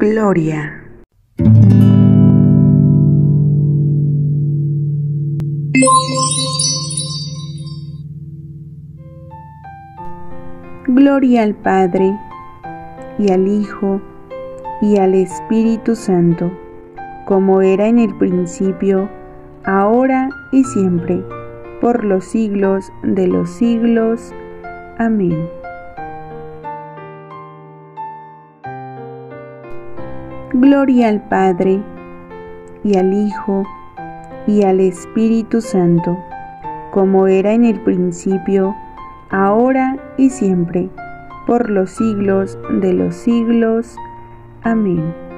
Gloria. Gloria al Padre, y al Hijo, y al Espíritu Santo, como era en el principio, ahora y siempre, por los siglos de los siglos. Amén. Gloria al Padre, y al Hijo, y al Espíritu Santo, como era en el principio, ahora y siempre, por los siglos de los siglos. Amén.